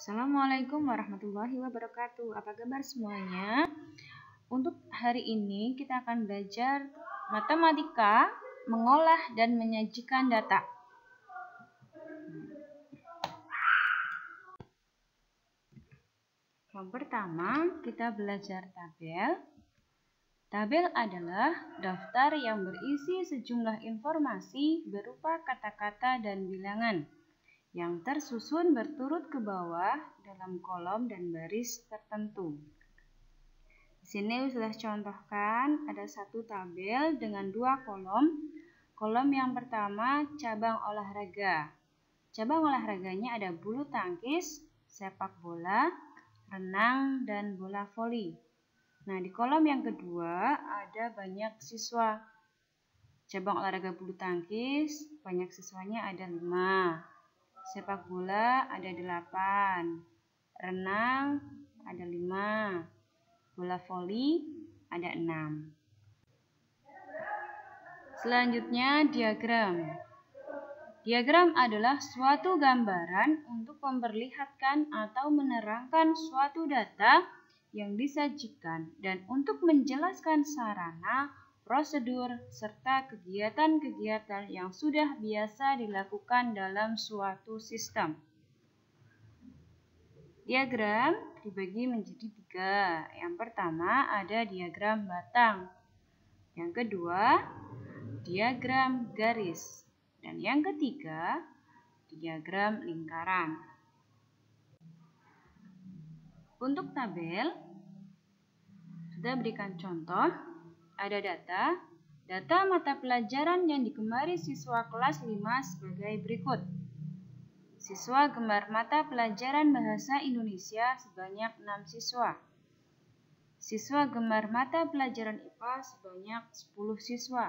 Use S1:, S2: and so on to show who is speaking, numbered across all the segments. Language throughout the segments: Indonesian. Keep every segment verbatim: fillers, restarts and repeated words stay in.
S1: Assalamualaikum warahmatullahi wabarakatuh. Apa kabar semuanya? Untuk hari ini kita akan belajar matematika, mengolah dan menyajikan data. Yang pertama, kita belajar tabel. Tabel adalah daftar yang berisi sejumlah informasi berupa kata-kata dan bilangan yang tersusun berturut ke bawah dalam kolom dan baris tertentu. Di sini sudah contohkan ada satu tabel dengan dua kolom. Kolom yang pertama cabang olahraga. Cabang olahraganya ada bulu tangkis, sepak bola, renang, dan bola voli. Nah, di kolom yang kedua ada banyak siswa. Cabang olahraga bulu tangkis, banyak siswanya ada lima. Sepak bola ada delapan. Renang ada lima. Bola voli ada enam. Selanjutnya diagram. Diagram adalah suatu gambaran untuk memperlihatkan atau menerangkan suatu data yang disajikan dan untuk menjelaskan sarana, prosedur, serta kegiatan-kegiatan yang sudah biasa dilakukan dalam suatu sistem. Diagram dibagi menjadi tiga. Yang pertama ada diagram batang. Yang kedua, diagram garis. Dan yang ketiga, diagram lingkaran. Untuk tabel, sudah berikan contoh, ada data, data mata pelajaran yang digemari siswa kelas lima sebagai berikut. Siswa gemar mata pelajaran Bahasa Indonesia sebanyak enam siswa. Siswa gemar mata pelajaran I P A sebanyak sepuluh siswa.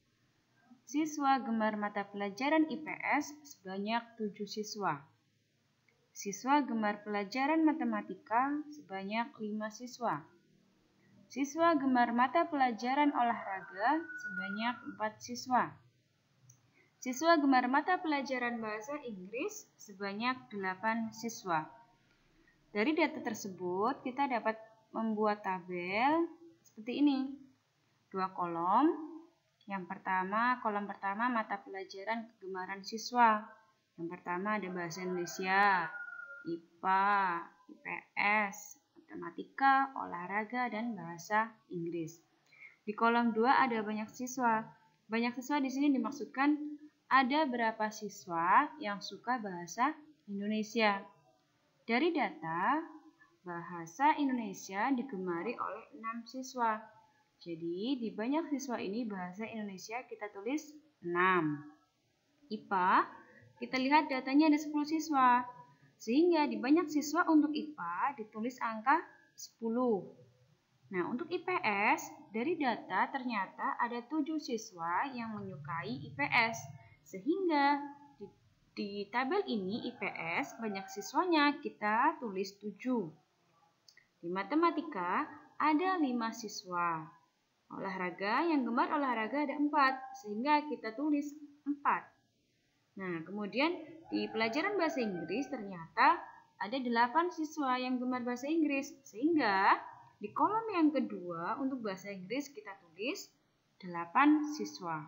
S1: Siswa gemar mata pelajaran I P S sebanyak tujuh siswa. Siswa gemar pelajaran matematika sebanyak lima siswa. Siswa gemar mata pelajaran olahraga sebanyak empat siswa. Siswa gemar mata pelajaran bahasa Inggris sebanyak delapan siswa. Dari data tersebut kita dapat membuat tabel seperti ini. Dua kolom. Yang pertama, kolom pertama mata pelajaran kegemaran siswa. Yang pertama ada bahasa Indonesia, I P A, I P S, matematika, olahraga, dan bahasa Inggris. Di kolom dua ada banyak siswa. Banyak siswa di sini dimaksudkan ada berapa siswa yang suka bahasa Indonesia. Dari data, bahasa Indonesia digemari oleh enam siswa. Jadi, di banyak siswa ini bahasa Indonesia kita tulis enam. I P A, kita lihat datanya ada sepuluh siswa. Sehingga di banyak siswa untuk I P A ditulis angka sepuluh. Nah, untuk I P S, dari data ternyata ada tujuh siswa yang menyukai I P S. Sehingga di, di tabel ini I P S banyak siswanya kita tulis tujuh. Di matematika ada lima siswa. Olahraga yang gemar olahraga ada empat, sehingga kita tulis empat. Nah, kemudian di pelajaran bahasa Inggris ternyata ada delapan siswa yang gemar bahasa Inggris, sehingga di kolom yang kedua untuk bahasa Inggris kita tulis delapan siswa.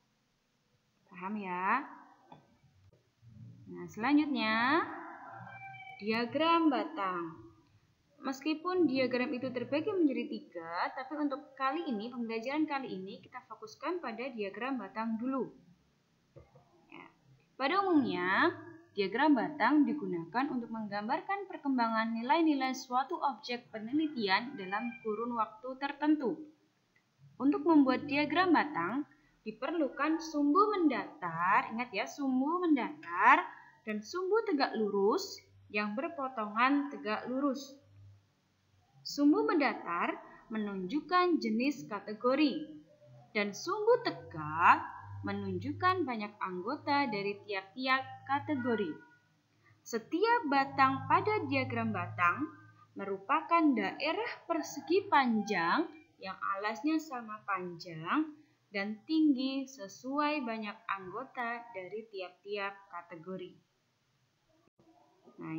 S1: Paham ya? Nah, selanjutnya diagram batang. Meskipun diagram itu terbagi menjadi tiga, tapi untuk kali ini, pembelajaran kali ini kita fokuskan pada diagram batang dulu. Ya. Pada umumnya, diagram batang digunakan untuk menggambarkan perkembangan nilai-nilai suatu objek penelitian dalam kurun waktu tertentu. Untuk membuat diagram batang, diperlukan sumbu mendatar, ingat ya, sumbu mendatar dan sumbu tegak lurus yang berpotongan tegak lurus. Sumbu mendatar menunjukkan jenis kategori dan sumbu tegak menunjukkan banyak anggota dari tiap-tiap kategori. Setiap batang pada diagram batang merupakan daerah persegi panjang yang alasnya sama panjang dan tinggi sesuai banyak anggota dari tiap-tiap kategori. Nah, ini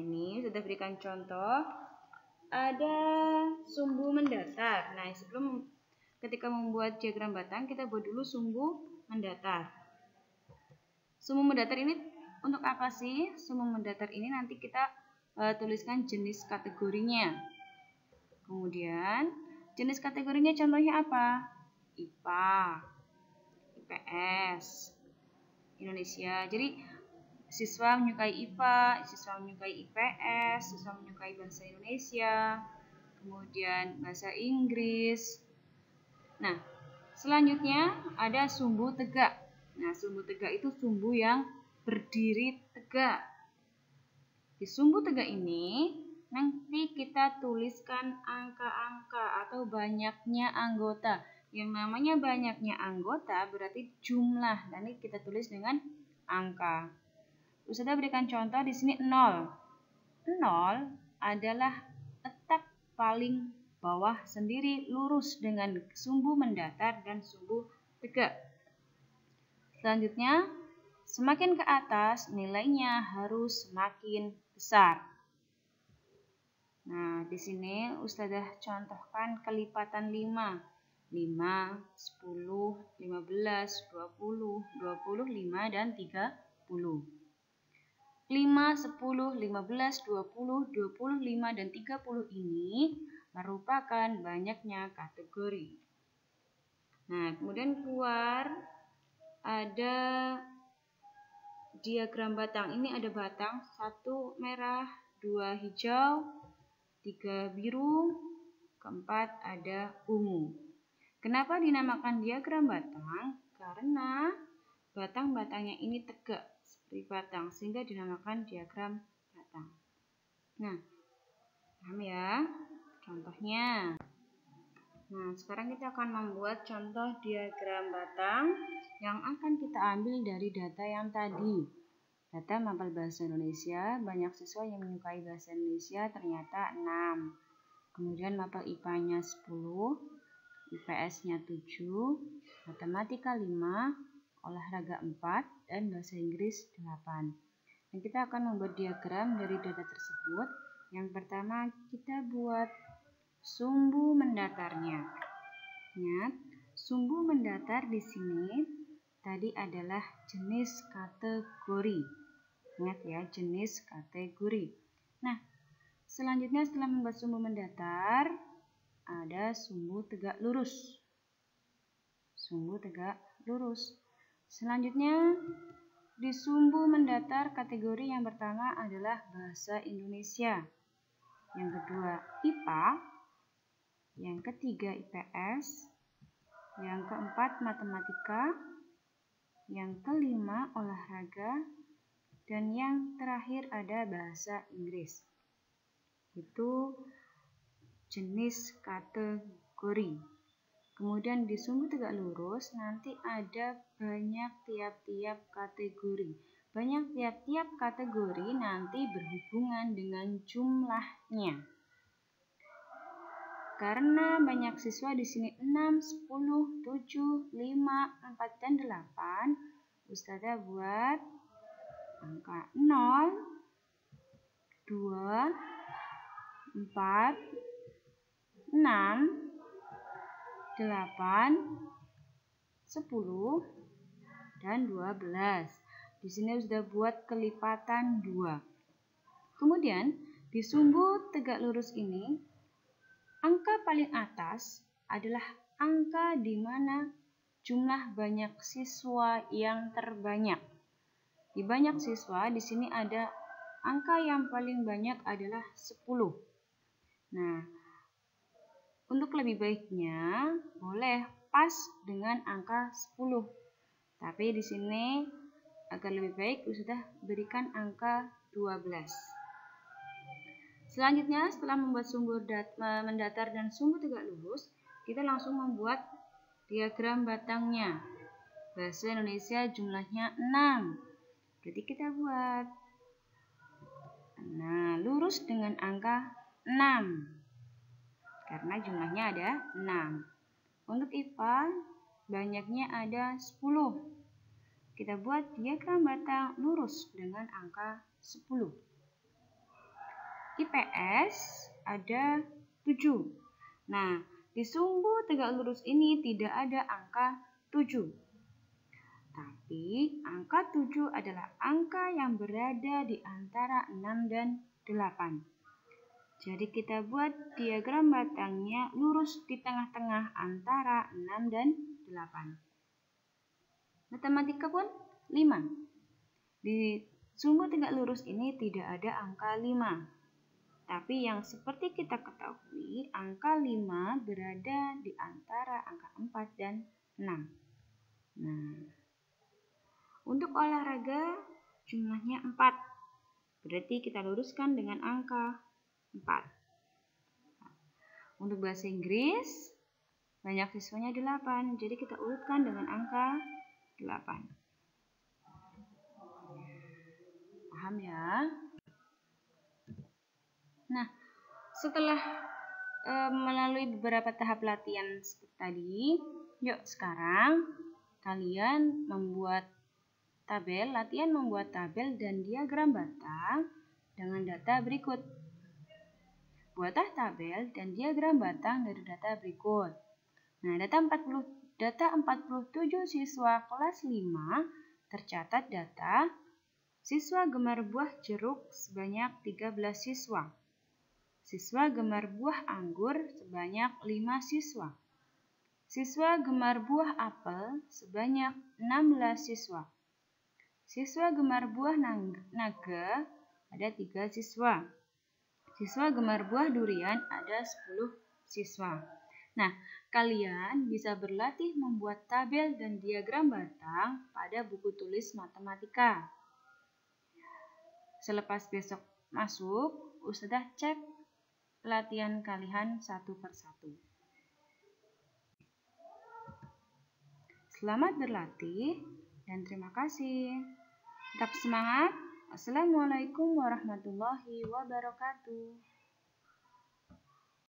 S1: sudah berikan contoh. Ada sumbu mendatar. Nah, sebelum ketika membuat diagram batang, kita buat dulu sumbu mendatar. Sumbu mendatar ini untuk apa sih? Sumbu mendatar ini nanti kita uh, tuliskan jenis kategorinya. Kemudian jenis kategorinya contohnya apa? I P A, I P S, Indonesia. Jadi siswa menyukai I P A, siswa menyukai I P S, siswa menyukai bahasa Indonesia, kemudian bahasa Inggris. Nah, selanjutnya ada sumbu tegak. Nah, sumbu tegak itu sumbu yang berdiri tegak. Di sumbu tegak ini nanti kita tuliskan angka-angka atau banyaknya anggota. Yang namanya banyaknya anggota berarti jumlah. Nanti kita tulis dengan angka. Ustazah berikan contoh di sini nol. nol adalah letak paling bawah sendiri lurus dengan sumbu mendatar dan sumbu tegak. Selanjutnya, semakin ke atas nilainya harus semakin besar. Nah, di sini Ustazah contohkan kelipatan lima. lima, sepuluh, lima belas, dua puluh, dua puluh lima, dan tiga puluh. lima, sepuluh, lima belas, dua puluh, dua puluh lima, dan tiga puluh ini merupakan banyaknya kategori. Nah, kemudian keluar ada diagram batang. Ini ada batang, satu merah, dua hijau, tiga biru, keempat ada ungu. Kenapa dinamakan diagram batang? Karena batang-batangnya ini tegak seperti batang, sehingga dinamakan diagram batang. Nah, paham ya? Contohnya. Nah, sekarang kita akan membuat contoh diagram batang yang akan kita ambil dari data yang tadi. Data mapel bahasa Indonesia, banyak siswa yang menyukai bahasa Indonesia ternyata enam. Kemudian mapel I P A-nya sepuluh, I P S-nya tujuh, matematika lima, olahraga empat, dan bahasa Inggris delapan. Dan kita akan membuat diagram dari data tersebut. Yang pertama kita buat sumbu mendatarnya. Ingat, sumbu mendatar di sini tadi adalah jenis kategori. Ingat ya, jenis kategori. Nah, selanjutnya setelah membuat sumbu mendatar, ada sumbu tegak lurus. Sumbu tegak lurus. Selanjutnya, di sumbu mendatar kategori yang pertama adalah bahasa Indonesia. Yang kedua, I P A. Yang ketiga, I P S. Yang keempat, matematika. Yang kelima, olahraga. Dan yang terakhir ada bahasa Inggris. Itu jenis kategori. Kemudian di sumbu tegak lurus nanti ada banyak tiap-tiap kategori. Banyak tiap-tiap kategori nanti berhubungan dengan jumlahnya. Karena banyak siswa di sini enam, sepuluh, tujuh, lima, empat, dan delapan, Ustazah buat angka nol, dua, empat, enam, delapan, sepuluh, dan dua belas. Di sini sudah buat kelipatan dua. Kemudian di sumbu tegak lurus ini, angka paling atas adalah angka di mana jumlah banyak siswa yang terbanyak. Di banyak siswa di sini ada angka yang paling banyak adalah sepuluh. Nah, untuk lebih baiknya boleh pas dengan angka sepuluh. Tapi di sini agar lebih baik sudah berikan angka dua belas. Selanjutnya setelah membuat sumbu mendatar dan sumbu tegak lurus, kita langsung membuat diagram batangnya. Bahasa Indonesia jumlahnya enam. Jadi kita buat. Nah, lurus dengan angka enam. Karena jumlahnya ada enam. Untuk I P A banyaknya ada sepuluh. Kita buat diagram batang lurus dengan angka sepuluh. I P S ada tujuh. Nah, di sumbu tegak lurus ini tidak ada angka tujuh. Tapi angka tujuh adalah angka yang berada di antara enam dan delapan. Jadi kita buat diagram batangnya lurus di tengah-tengah antara enam dan delapan. Matematika pun lima. Di sumbu tegak lurus ini tidak ada angka lima. Tapi yang seperti kita ketahui, angka lima berada di antara angka empat dan enam. Nah, untuk olahraga jumlahnya empat. Berarti kita luruskan dengan angka empat. Untuk bahasa Inggris, banyak siswanya delapan. Jadi kita urutkan dengan angka delapan. Paham ya? Nah, setelah e, melalui beberapa tahap latihan seperti tadi, yuk sekarang kalian membuat tabel, latihan membuat tabel dan diagram batang dengan data berikut. Buatlah tabel dan diagram batang dari data berikut. Nah, data empat puluh, data empat puluh tujuh siswa kelas lima tercatat data siswa gemar buah jeruk sebanyak tiga belas siswa. Siswa gemar buah anggur sebanyak lima siswa. Siswa gemar buah apel sebanyak enam belas siswa. Siswa gemar buah naga ada tiga siswa. Siswa gemar buah durian ada sepuluh siswa. Nah, kalian bisa berlatih membuat tabel dan diagram batang pada buku tulis matematika. Selepas besok masuk, Ustadzah cek latihan kalian satu persatu. Selamat berlatih dan terima kasih. Tetap semangat. Assalamualaikum warahmatullahi wabarakatuh.